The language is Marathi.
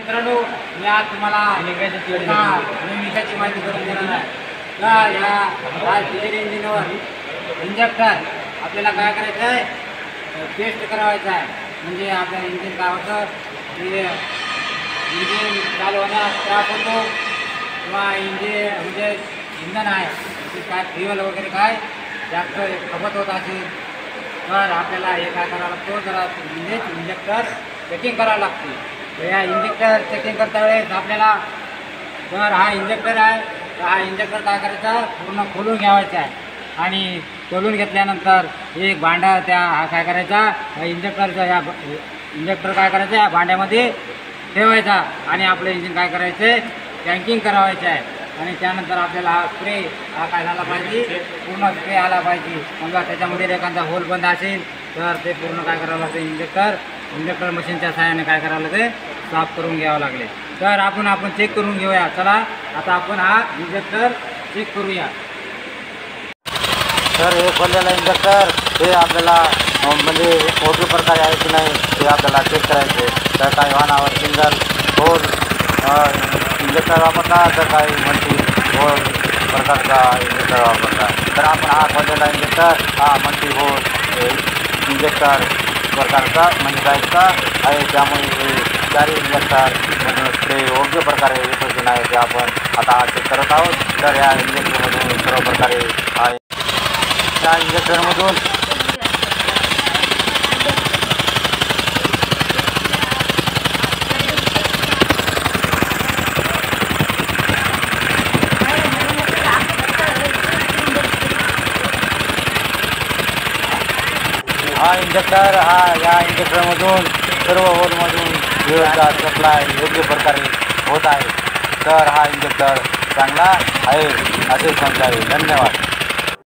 मित्रांनो, मी आज तुम्हाला निमिषाची माहिती करून देणार आहे. या डिझेल इंजिनवर इंजेक्टर आपल्याला काय करायचं आहे, टेस्ट करावायचं आहे. म्हणजे आपलं इंजिन काय होतं, की इंजिन चालू होण्यास त्रास होतो किंवा इंजिन म्हणजे इंधन आहे की काय फ्युएल वगैरे काय जास्त खपत होत असेल तर आपल्याला हे काय करावं लागतो, जरा म्हणजे इंजेक्टर चेकिंग करावं लागते. तर या इंजेक्टर चेकिंग करता वेळेस आपल्याला जर हा इंजेक्टर आहे तर हा इंजेक्टर काय करायचा, पूर्ण खोलून घ्यावायचा आहे. आणि खोलून घेतल्यानंतर एक भांडा त्या हा काय करायचा, इंजेक्टरचा या इंजेक्टर काय करायचं या भांड्यामध्ये ठेवायचा आणि आपलं इंजिन काय करायचं, टँकिंग करावायचं आहे. आणि त्यानंतर आपल्याला हा स्प्रे हा काय झाला पाहिजे, पूर्ण स्प्रे आला पाहिजे. समजा त्याच्यामध्ये एखादा होल बंद असेल तर ते पूर्ण काय करावं लागतं, इंजेक्टर मशीनच्या सहाय्याने काय करावं लागते, साफ करून घ्यावं लागले. तर आपण चेक करून घेऊया. चला आता आपण हा इंजेक्टर चेक करूया. तर हे खोललेलं इंजेक्टर हे आपल्याला म्हणजे योग्य प्रकारे आहे की नाही हे आपल्याला चेक करायचे. तर काही वाहनावर सिंगल होल इंजेक्टर वापरतात, तर काही मल्टी होल प्रकारचा इंजेक्टर वापरतात. तर आपण हा खोललेला इंजेक्टर हा मल्टी होल इंजेक्टर प्रकारचा म्हणजे टाईपचा आहे. त्यामुळे हे चारी इंजेक्टरमधून स्प्रे योग्य प्रकारे येतो की नाही ते आपण आता चेक करत आहोत. तर या इंजेक्टरमधून सर्व प्रकारे आहे, त्या इंजेक्टरमधून या इंजेक्टरमधून सर्व होलमधून फ्युएलचा सप्लाय योग्य प्रकारे होत आहे. तर हा इंजेक्टर चांगला आहे असे समजावे. धन्यवाद.